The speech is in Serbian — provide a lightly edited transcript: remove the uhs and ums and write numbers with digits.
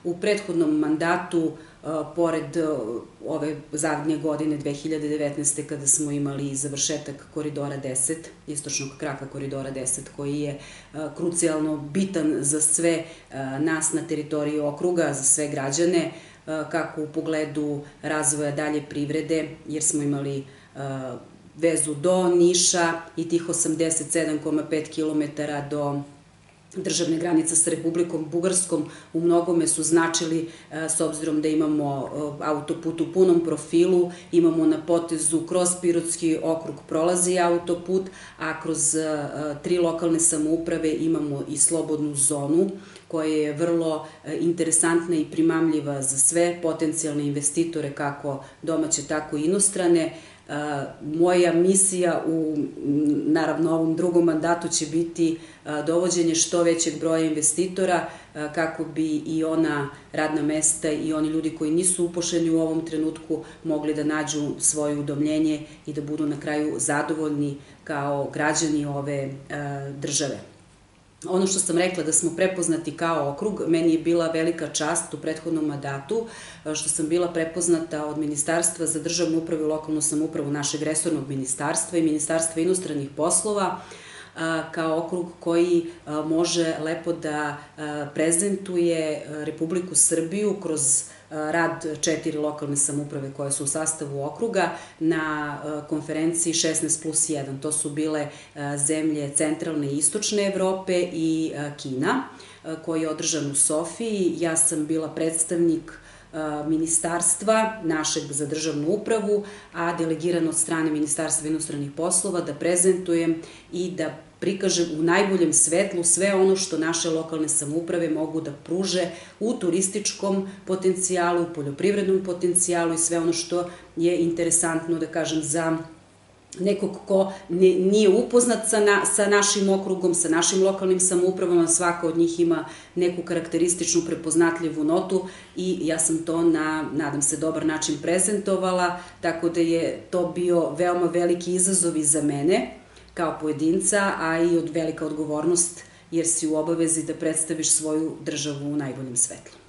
U prethodnom mandatu, pored ove zadnje godine 2019. kada smo imali završetak Koridora 10, istočnog kraka Koridora 10, koji je krucijalno bitan za sve nas na teritoriji okruga, za sve građane, kako u pogledu razvoja dalje privrede, jer smo imali vezu do Niša i tih 87,5 km do državne granice sa Republikom Bugarskom u mnogome su značili, s obzirom da imamo autoput u punom profilu, imamo na potezu kroz Pirotski okrug prolazi autoput, a kroz 3 lokalne samouprave imamo i slobodnu zonu koja je vrlo interesantna i primamljiva za sve potencijalne investitore, kako domaće, tako i inostrane. Moja misija u, naravno, ovom drugom mandatu će biti dovođenje što većeg broja investitora kako bi i ona radna mesta i oni ljudi koji nisu upošljeni u ovom trenutku mogli da nađu svoje udomljenje i da budu na kraju zadovoljni kao građani ove države. Ono što sam rekla da smo prepoznati kao okrug, meni je bila velika čast u prethodnom mandatu što sam bila prepoznata od Ministarstva za državnu upravu i lokalnu samoupravu, našeg resornog ministarstva i Ministarstva inostranih poslova, kao okrug koji može lepo da prezentuje Republiku Srbiju kroz rad 4 lokalne samouprave koje su u sastavu okruga na konferenciji 16+1. To su bile zemlje centralne i istočne Evrope i Kina, koji je održan u Sofiji. Ja sam bila predstavnik ministarstva našeg za državnu upravu, a delegiran od strane Ministarstva inostranih poslova da prezentujem i da prikažem u najboljem svetlu sve ono što naše lokalne samouprave mogu da pruže u turističkom potencijalu, poljoprivrednom potencijalu i sve ono što je interesantno, da kažem, za nekog ko nije upoznat sa našim okrugom, sa našim lokalnim samoupravama. Svaka od njih ima neku karakterističnu prepoznatljivu notu i ja sam to na, nadam se, dobar način prezentovala, tako da je to bio veoma veliki izazov i za mene kao pojedinca, a i velika odgovornost, jer si u obavezi da predstaviš svoju državu u najboljem svetlu.